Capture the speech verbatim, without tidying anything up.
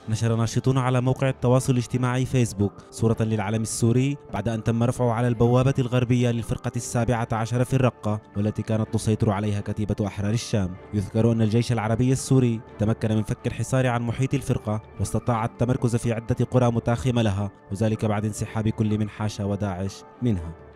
نشر ناشطون على موقع التواصل الاجتماعي فيسبوك صورة للعلم السوري بعد أن تم رفعه على البوابة الغربية للفرقة السابعة عشر في الرقة، والتي كانت تسيطر عليها كتيبة أحرار الشام. يذكر أن الجيش العربي السوري تمكن من فك الحصار عن محيط الفرقة، واستطاع التمركز في عدة قرى متاخمة لها، وذلك بعد انسحاب كل من حاشا وداعش منها.